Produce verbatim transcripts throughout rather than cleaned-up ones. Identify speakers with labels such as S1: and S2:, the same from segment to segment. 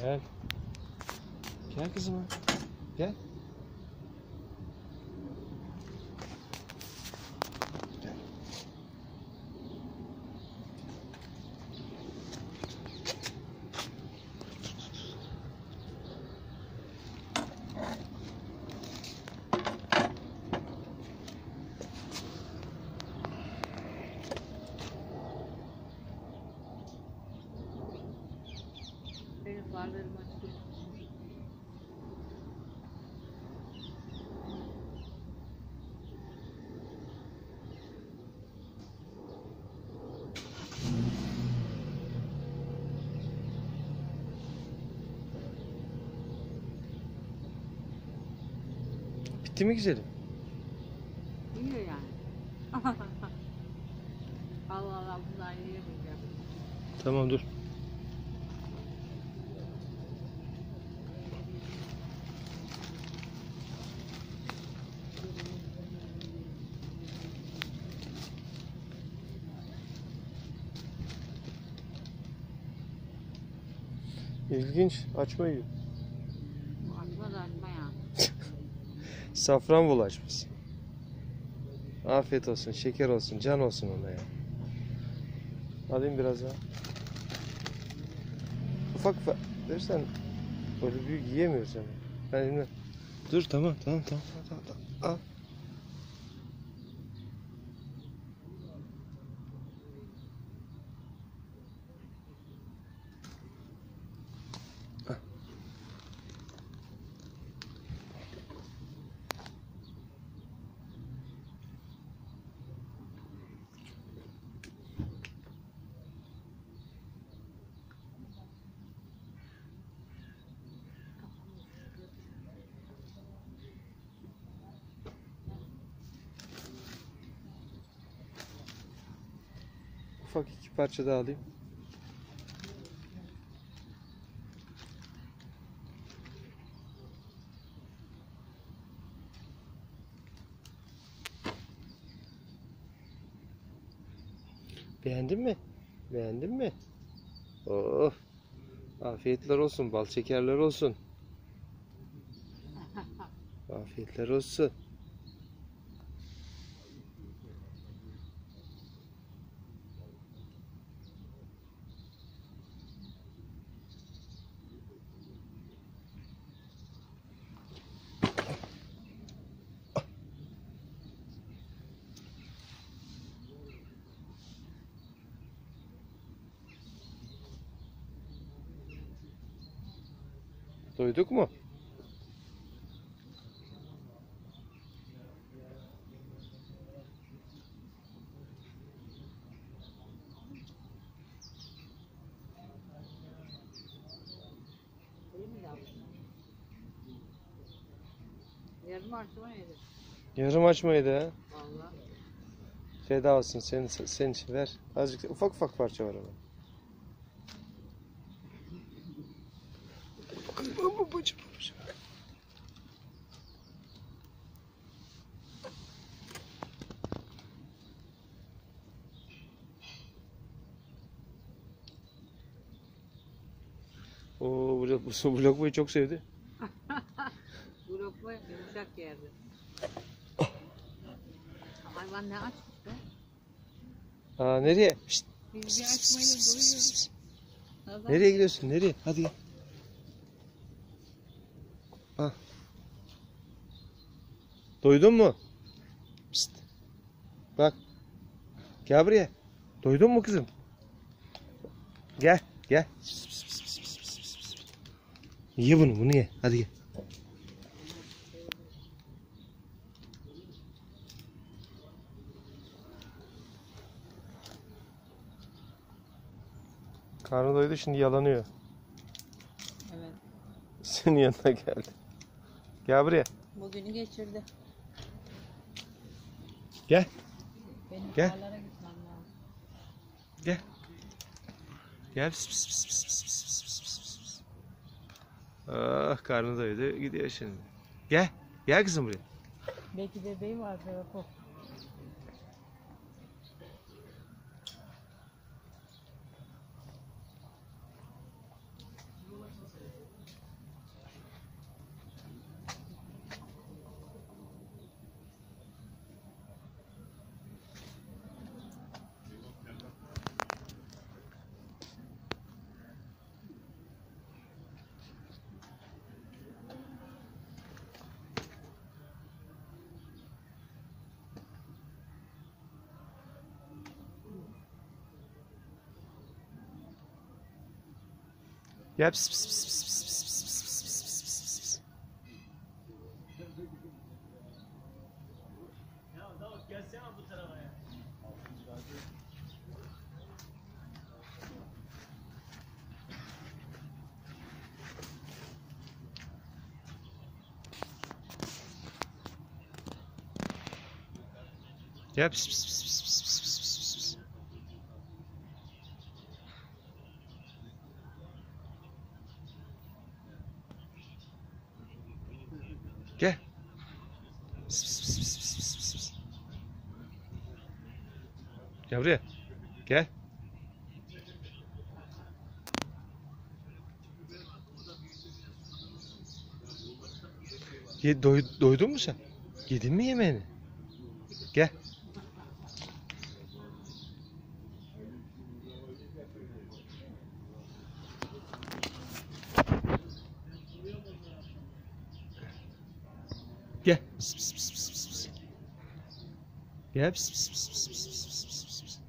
S1: Gel. Gel kızım. Gel. Gel.
S2: Benim varlarım açık.
S1: Bitti mi güzelim?
S2: Biliyor yani. Allah Allah bundan yiyemeyeceğim.
S1: Tamam dur. İlginç. Açma yiyor.
S2: Bu açma da açma ya.
S1: Safranbolu açması. Afiyet olsun, şeker olsun, can olsun ona ya. Alayım biraz daha. Ufak ufak dersen böyle büyük yiyemiyoruz yani. Ben elimle... Dur tamam tamam tamam tamam tamam. Al. Ufak iki parça daha alayım. Beğendin mi? Beğendin mi? Oh! Afiyetler olsun, bal şekerler olsun. Afiyetler olsun. Doyduk mu?
S2: Yarım açma yedim.
S1: Yarım açmaydı ha.
S2: Vallahi.
S1: Feda olsun senin, senin için ver. Azıcık ufak ufak parça var ama. Babacım babacım. Oo, bu, bu, bu lokmayı çok sevdi.
S2: Bu lokma yumuşak yerdi. Hayvan ne açmış be?
S1: Aa, nereye? Şişt.
S2: Biz bir açmayla doyuyoruz. Nazar
S1: Nereye gidiyorsun? Nereye? Hadi gel. Al. Doydun mu? Pişt. Bak. Gel buraya. Doydun mu kızım? Gel. Gel. Ye bunu. Bunu ye. Hadi gel. Karnı doydu, şimdi yalanıyor.
S2: Evet.
S1: Senin yanına geldi. Gel buraya.
S2: Bugünü geçirdi.
S1: Gel.
S2: Benim
S1: Gel.
S2: dağlara gitmem lazım.
S1: Gel. Gel. Pis, pis, pis, pis, pis, pis, pis, pis, pis, pis. Ah, karnı doydu. Gidiyor şimdi. Gel. Gel kızım buraya.
S2: Belki bebeği vardı o.
S1: Gel. Pis, pis, pis, pis, pis, pis, pis, pis, pis, pis, pis, pis.
S3: Ya Davut gelsene bu tarafa ya.
S1: Gel. Pis, pis, pis, pis, pis, pis, pis, pis, pis. Gel. Pis, pis, pis, pis, pis, pis, pis, pis. Gel buraya. Gel. Ye, doy, doydun mu sen? Yedin mi yemeğini? Gel. Gel. Pis, pis, pis, pis, pis, pis. Gel. Pis, pis, pis, pis, pis, pis, pis, pis, pis.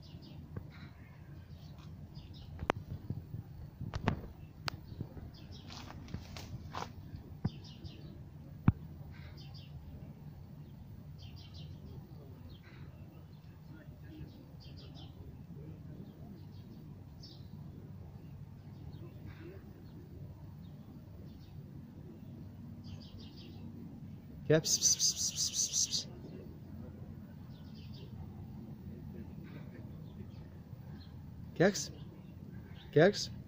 S1: Gel. Pis, pis, pis, pis, pis, pis, pis, pis. Gel kızım. Gel kızım.